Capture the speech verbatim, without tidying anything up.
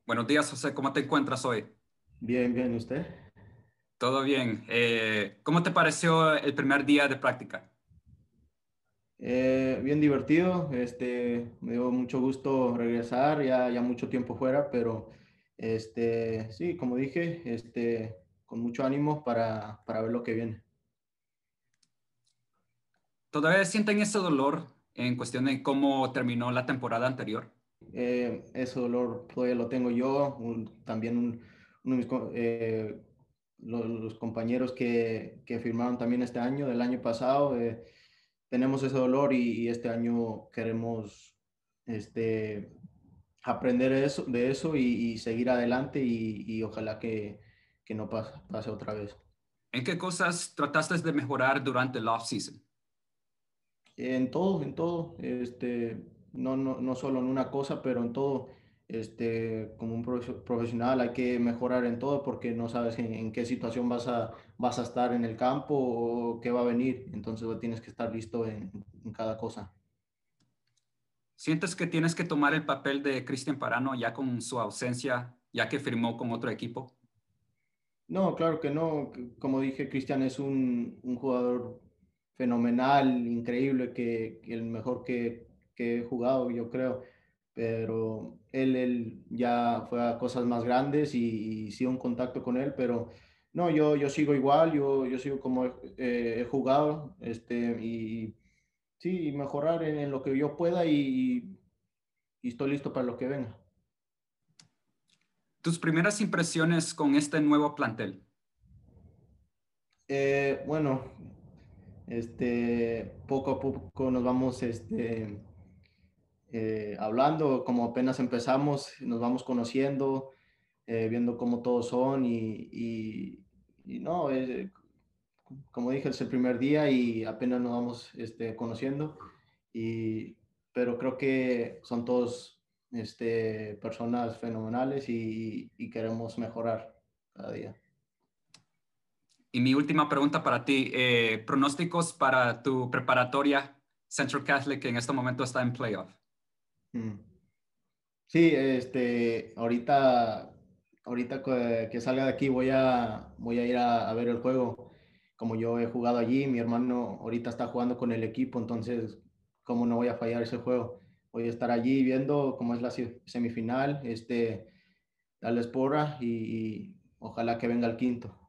Buenos días, José. ¿Cómo te encuentras hoy? Bien, bien, ¿y usted? ¿Todo bien? Eh, ¿cómo te pareció el primer día de práctica? Eh, bien divertido, este, me dio mucho gusto regresar, ya, ya mucho tiempo fuera, pero este, sí, como dije, este, con mucho ánimo para, para ver lo que viene. ¿Todavía sienten ese dolor en cuestión de cómo terminó la temporada anterior? Eh, ese dolor todavía lo tengo yo, un- también un- uno de mis, co- eh, lo- los, compañeros que, que firmaron también este año, del año pasado, eh, tenemos ese dolor y, y este año queremos este, aprender eso, de eso y, y seguir adelante y, y ojalá que, que no pase, pase otra vez. ¿En qué cosas trataste de mejorar durante el off-season? En todo, en todo, este, no, no, no solo en una cosa, pero en todo, este, como un profe- profesional hay que mejorar en todo porque no sabes en, en qué situación vas a, vas a estar en el campo o qué va a venir, entonces pues, tienes que estar listo en, en cada cosa. ¿Sientes que tienes que tomar el papel de Cristian Parano ya con su ausencia, ya que firmó con otro equipo? No, claro que no. c- Como dije, Cristian es un, un jugador fenomenal, increíble, que, que el mejor que, que he jugado, yo creo. Pero él, él ya fue a cosas más grandes y, y sí un contacto con él, pero no, yo, yo sigo igual, yo, yo sigo como he, eh, he jugado, este, y sí, mejorar en, en lo que yo pueda y, y estoy listo para lo que venga. ¿Tus primeras impresiones con este nuevo plantel? Eh, bueno, este, poco a poco nos vamos, este, eh, hablando, como apenas empezamos, nos vamos conociendo, eh, viendo cómo todos son y, y, y no, eh, como dije, es el primer día y apenas nos vamos este, conociendo, y, pero creo que son todos este, personas fenomenales y, y queremos mejorar cada día. Y mi última pregunta para ti, eh, pronósticos para tu preparatoria Central Catholic que en este momento está en playoff. Mm. Sí, este, ahorita, ahorita que, que salga de aquí voy a, voy a ir a, a ver el juego. Como yo he jugado allí, mi hermano ahorita está jugando con el equipo, entonces, ¿cómo no voy a fallar ese juego? Voy a estar allí viendo cómo es la se- semifinal, este, darles porra y, y ojalá que venga el quinto.